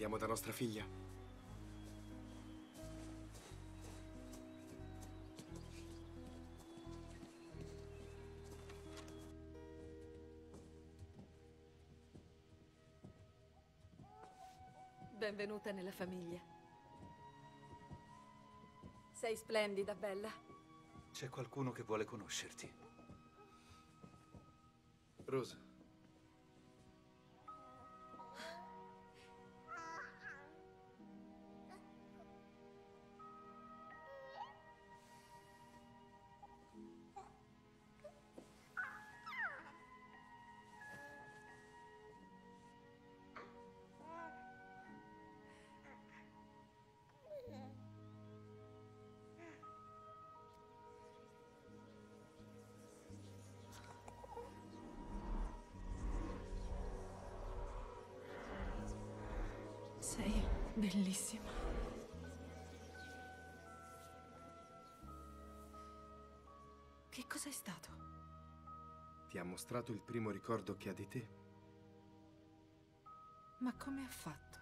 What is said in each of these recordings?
Andiamo da nostra figlia? Benvenuta nella famiglia. Sei splendida, bella. C'è qualcuno che vuole conoscerti. Rose. Sei bellissima. Che cos'è stato? Ti ha mostrato il primo ricordo che ha di te? Ma come ha fatto?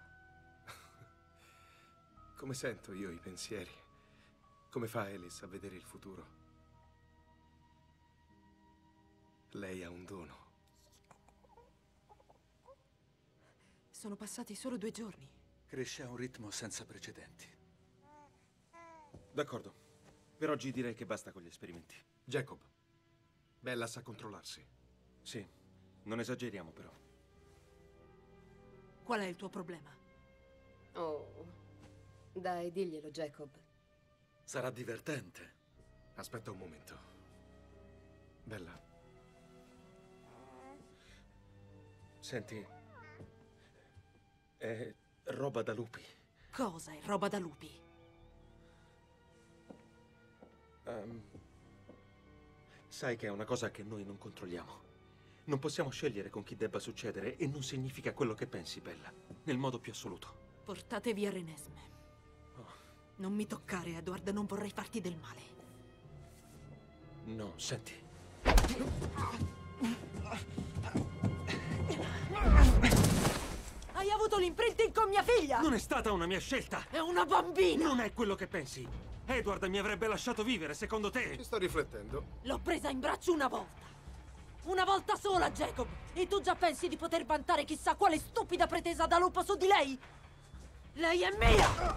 Come sento io i pensieri? Come fa Alice a vedere il futuro? Lei ha un dono. Sono passati solo 2 giorni. Cresce a un ritmo senza precedenti. D'accordo. Per oggi direi che basta con gli esperimenti. Jacob, Bella sa controllarsi. Sì, non esageriamo però. Qual è il tuo problema? Oh, dai, diglielo, Jacob. Sarà divertente. Aspetta un momento. Bella. Senti, è roba da lupi. Cosa è roba da lupi? Sai che è una cosa che noi non controlliamo. Non possiamo scegliere con chi debba succedere e non significa quello che pensi, Bella, nel modo più assoluto. Portate via Renesme. Non mi toccare, Edward, non vorrei farti del male. No, senti. Hai avuto l'imprinting con mia figlia! Non è stata una mia scelta! È una bambina! Non è quello che pensi! Edward mi avrebbe lasciato vivere, secondo te? Ci sto riflettendo. L'ho presa in braccio una volta. Una volta sola, Jacob! E tu già pensi di poter vantare chissà quale stupida pretesa da lupo su di lei? Lei è mia!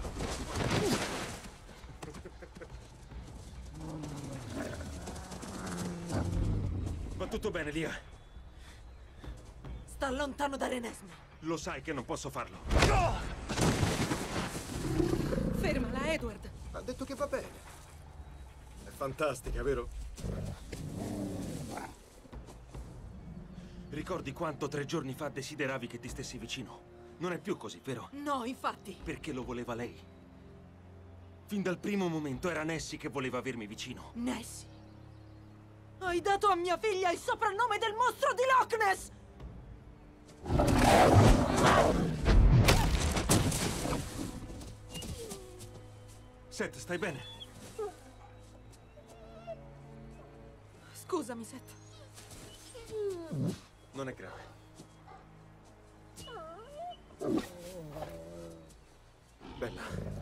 Va tutto bene, Lia. Sta lontano da Renesme. Lo sai che non posso farlo. Fermala, Edward. Ha detto che va bene. È fantastica, vero? Ricordi quanto 3 giorni fa desideravi che ti stessi vicino? Non è più così, vero? No, infatti. Perché lo voleva lei. Fin dal primo momento era Nessie che voleva avermi vicino. Nessie. Hai dato a mia figlia il soprannome del mostro di Loch Ness! Seth, stai bene? Scusami, Seth. Non è grave. Bella,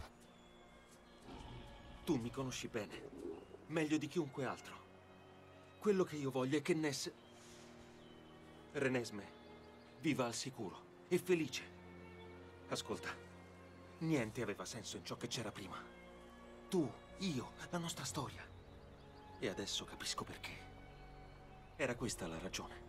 tu mi conosci bene, meglio di chiunque altro. Quello che io voglio è che Renesme viva al sicuro e felice. Ascolta, niente aveva senso in ciò che c'era prima. Tu, io, la nostra storia. E adesso capisco perché. Era questa la ragione.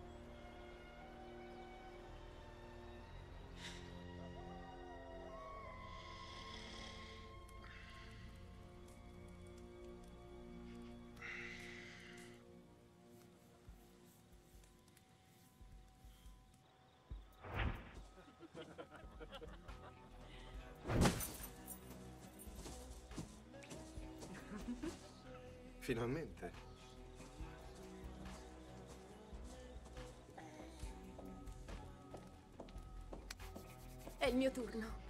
Finalmente. È il mio turno.